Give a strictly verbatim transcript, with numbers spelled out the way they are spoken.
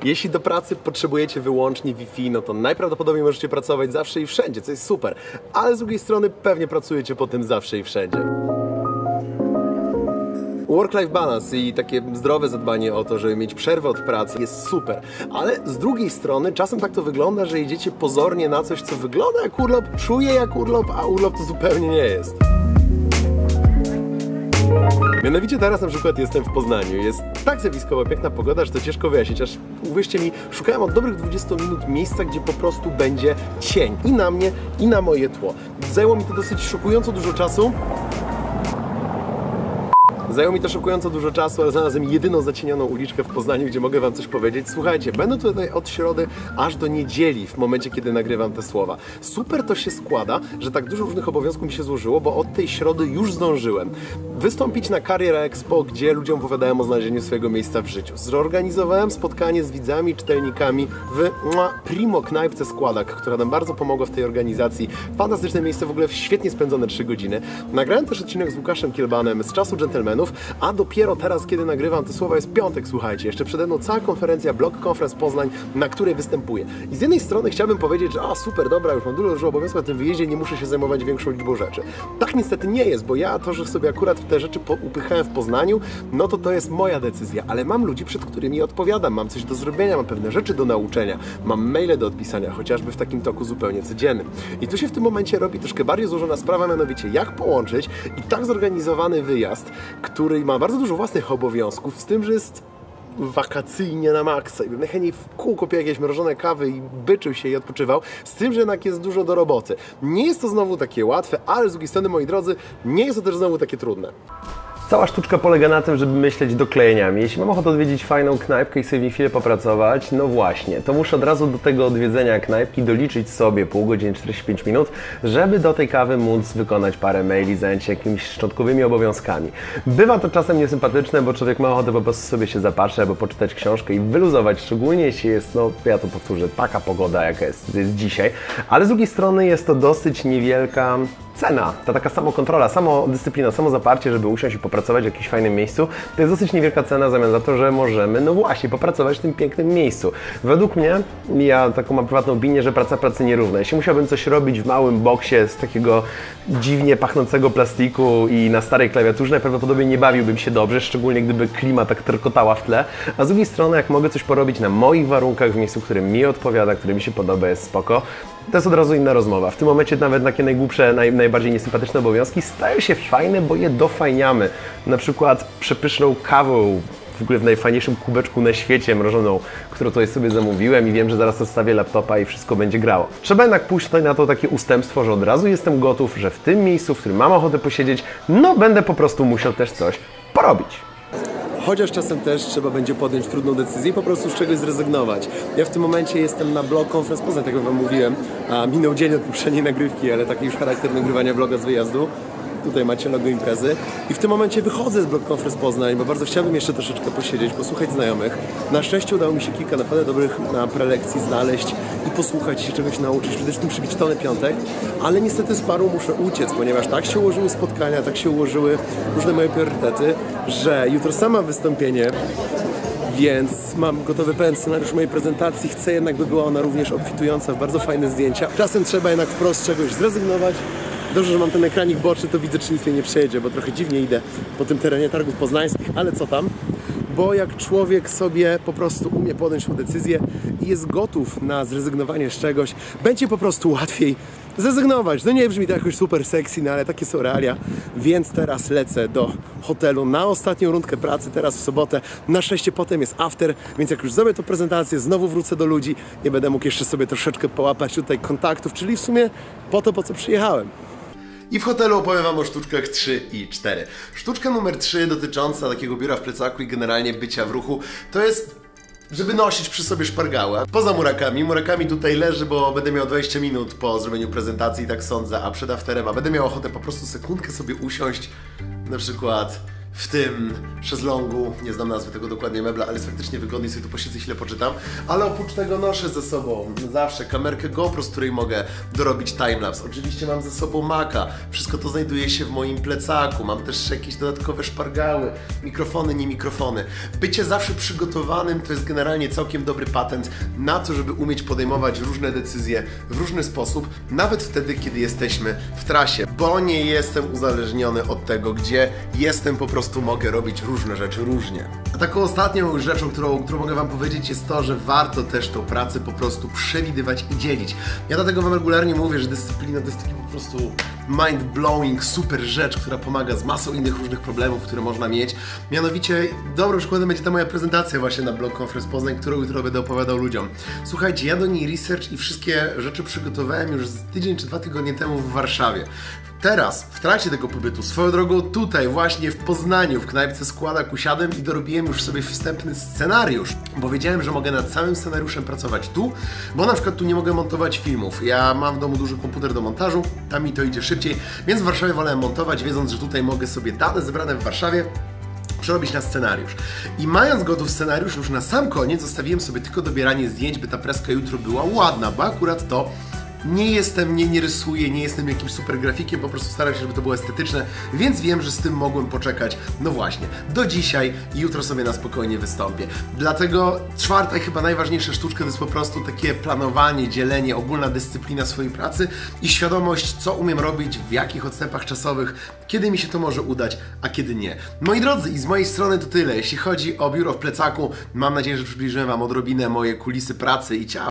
Jeśli do pracy potrzebujecie wyłącznie Wi-Fi, no to najprawdopodobniej możecie pracować zawsze i wszędzie, co jest super. Ale z drugiej strony pewnie pracujecie po tym zawsze i wszędzie. Work-life balance i takie zdrowe zadbanie o to, żeby mieć przerwę od pracy jest super, ale z drugiej strony czasem tak to wygląda, że idziecie pozornie na coś, co wygląda jak urlop, czuje jak urlop, a urlop to zupełnie nie jest. Mianowicie teraz na przykład jestem w Poznaniu. Jest tak zjawiskowa, piękna pogoda, że to ciężko wyjaśnić, aż uwierzcie mi, szukałem od dobrych dwudziestu minut miejsca, gdzie po prostu będzie cień i na mnie, i na moje tło. Zajęło mi to dosyć szokująco dużo czasu. Zajęło mi to szokująco dużo czasu, ale znalazłem jedyną zacienioną uliczkę w Poznaniu, gdzie mogę wam coś powiedzieć. Słuchajcie, będę tutaj od środy aż do niedzieli, w momencie, kiedy nagrywam te słowa. Super to się składa, że tak dużo różnych obowiązków mi się złożyło, bo od tej środy już zdążyłem wystąpić na Career Expo, gdzie ludziom opowiadałem o znalezieniu swojego miejsca w życiu. Zorganizowałem spotkanie z widzami, czytelnikami w Primo knajpce Składak, która nam bardzo pomogła w tej organizacji. Fantastyczne miejsce, w ogóle świetnie spędzone trzy godziny. Nagrałem też odcinek z Łukaszem Kielbanem z Czasu Dżentelmenów, a dopiero teraz, kiedy nagrywam te słowa, jest piątek, słuchajcie, jeszcze przede mną cała konferencja Blog Conference Poznań, na której występuję. I z jednej strony chciałbym powiedzieć, że a super, dobra, już mam dużo, dużo obowiązków na tym wyjeździe, nie muszę się zajmować większą liczbą rzeczy. Tak niestety nie jest, bo ja to, że sobie akurat te rzeczy upychałem w Poznaniu, no to to jest moja decyzja, ale mam ludzi, przed którymi odpowiadam, mam coś do zrobienia, mam pewne rzeczy do nauczenia, mam maile do odpisania, chociażby w takim toku zupełnie codziennym. I tu się w tym momencie robi troszkę bardziej złożona sprawa, mianowicie jak połączyć i tak zorganizowany wyjazd, który ma bardzo dużo własnych obowiązków, z tym, że jest wakacyjnie na maksa i bym najchętniej w kółko pił jakieś mrożone kawy i byczył się i odpoczywał, z tym, że jednak jest dużo do roboty. Nie jest to znowu takie łatwe, ale z drugiej strony, moi drodzy, nie jest to też znowu takie trudne. Cała sztuczka polega na tym, żeby myśleć doklejeniami. Jeśli mam ochotę odwiedzić fajną knajpkę i sobie chwilę popracować, no właśnie, to muszę od razu do tego odwiedzenia knajpki doliczyć sobie pół godziny, czterdzieści pięć minut, żeby do tej kawy móc wykonać parę maili, zająć się jakimiś szczątkowymi obowiązkami. Bywa to czasem niesympatyczne, bo człowiek ma ochotę po prostu sobie się zapatrzeć albo poczytać książkę i wyluzować, szczególnie jeśli jest, no ja to powtórzę, taka pogoda jaka jest, jest dzisiaj, ale z drugiej strony jest to dosyć niewielka cena, ta taka samokontrola, samodyscyplina, samozaparcie, żeby usiąść i popracować w jakimś fajnym miejscu, to jest dosyć niewielka cena w zamian za to, że możemy, no właśnie, popracować w tym pięknym miejscu. Według mnie, ja taką mam prywatną opinię, że praca pracy nierówna. Jeśli musiałbym coś robić w małym boksie z takiego dziwnie pachnącego plastiku i na starej klawiaturze, najprawdopodobniej nie bawiłbym się dobrze, szczególnie gdyby klima tak terkotała w tle, a z drugiej strony, jak mogę coś porobić na moich warunkach, w miejscu, które mi odpowiada, które mi się podoba, jest spoko, to jest od razu inna rozmowa. W tym momencie nawet takie najgłupsze, naj, najbardziej niesympatyczne obowiązki stają się fajne, bo je dofajniamy. Na przykład przepyszną kawą, w ogóle w najfajniejszym kubeczku na świecie mrożoną, którą tutaj sobie zamówiłem i wiem, że zaraz odstawię laptopa i wszystko będzie grało. Trzeba jednak pójść tutaj na to takie ustępstwo, że od razu jestem gotów, że w tym miejscu, w którym mam ochotę posiedzieć, no będę po prostu musiał też coś porobić. Chociaż czasem też trzeba będzie podjąć trudną decyzję i po prostu z czegoś zrezygnować. Ja w tym momencie jestem na Blog Conference Poznań, tak jak wam mówiłem, a minął dzień od poprzedniej nagrywki, ale taki już charakter nagrywania vloga z wyjazdu. Tutaj macie logo imprezy. I w tym momencie wychodzę z Blog Conference Poznań, bo bardzo chciałbym jeszcze troszeczkę posiedzieć, posłuchać znajomych. Na szczęście udało mi się kilka naprawdę dobrych prelekcji znaleźć i posłuchać i się czegoś nauczyć. Przede wszystkim przybić tonę piątek, ale niestety z paru muszę uciec, ponieważ tak się ułożyły spotkania, tak się ułożyły różne moje priorytety, że jutro sama wystąpienie, więc mam gotowy pełen scenariusz mojej prezentacji. Chcę jednak, by była ona również obfitująca w bardzo fajne zdjęcia. Czasem trzeba jednak wprost czegoś zrezygnować. Dobrze, że mam ten ekranik boczny, to widzę, czy nic mnie nie przejedzie, bo trochę dziwnie idę po tym terenie targów poznańskich, ale co tam? Bo jak człowiek sobie po prostu umie podjąć tę decyzję i jest gotów na zrezygnowanie z czegoś, będzie po prostu łatwiej zrezygnować. No nie brzmi to jakoś super sexy, no ale takie są realia. Więc teraz lecę do hotelu na ostatnią rundkę pracy, teraz w sobotę. Na szczęście potem jest after, więc jak już zrobię tę prezentację, znowu wrócę do ludzi i będę mógł jeszcze sobie troszeczkę połapać tutaj kontaktów, czyli w sumie po to, po co przyjechałem. I w hotelu opowiem wam o sztuczkach trzy i cztery. Sztuczka numer trzy dotycząca takiego biura w plecaku i generalnie bycia w ruchu, to jest, żeby nosić przy sobie szpargałę. Poza Murakami. Murakami tutaj leży, bo będę miał dwadzieścia minut po zrobieniu prezentacji, tak sądzę, a przed afterem, a będę miał ochotę po prostu sekundkę sobie usiąść, na przykład w tym szezlongu, nie znam nazwy tego dokładnie mebla, ale jest faktycznie wygodnie, sobie tu posiedzę i chwilę poczytam. Ale oprócz tego noszę ze sobą zawsze kamerkę GoPro, z której mogę dorobić timelapse. Oczywiście mam ze sobą Maca, wszystko to znajduje się w moim plecaku, mam też jakieś dodatkowe szpargały, mikrofony, nie mikrofony. Bycie zawsze przygotowanym to jest generalnie całkiem dobry patent na to, żeby umieć podejmować różne decyzje w różny sposób, nawet wtedy, kiedy jesteśmy w trasie, bo nie jestem uzależniony od tego, gdzie jestem, po prostu mogę robić różne rzeczy różnie. A taką ostatnią rzeczą, którą, którą mogę Wam powiedzieć, jest to, że warto też tą pracę po prostu przewidywać i dzielić. Ja dlatego Wam regularnie mówię, że dyscyplina to jest taki po prostu mind-blowing, super rzecz, która pomaga z masą innych różnych problemów, które można mieć. Mianowicie dobrym przykładem będzie ta moja prezentacja właśnie na Blog Conference Poznań, którą jutro będę opowiadał ludziom. Słuchajcie, ja do niej research i wszystkie rzeczy przygotowałem już z tydzień czy dwa tygodnie temu w Warszawie. Teraz, w trakcie tego pobytu, swoją drogą tutaj, właśnie w Poznaniu, w knajpce Składak usiadłem i dorobiłem już sobie wstępny scenariusz, bo wiedziałem, że mogę nad całym scenariuszem pracować tu, bo na przykład tu nie mogę montować filmów. Ja mam w domu duży komputer do montażu, tam mi to idzie szybciej, więc w Warszawie wolałem montować, wiedząc, że tutaj mogę sobie dane zebrane w Warszawie przerobić na scenariusz. I mając gotów scenariusz, już na sam koniec zostawiłem sobie tylko dobieranie zdjęć, by ta preska jutro była ładna, bo akurat to nie jestem, nie, nie rysuję, nie jestem jakimś super grafikiem, po prostu staram się, żeby to było estetyczne, więc wiem, że z tym mogłem poczekać, no właśnie, do dzisiaj i jutro sobie na spokojnie wystąpię. Dlatego czwarta i chyba najważniejsza sztuczka to jest po prostu takie planowanie, dzielenie, ogólna dyscyplina swojej pracy i świadomość, co umiem robić, w jakich odstępach czasowych, kiedy mi się to może udać, a kiedy nie. Moi drodzy, i z mojej strony to tyle. Jeśli chodzi o biuro w plecaku, mam nadzieję, że przybliżyłem Wam odrobinę moje kulisy pracy i ciała.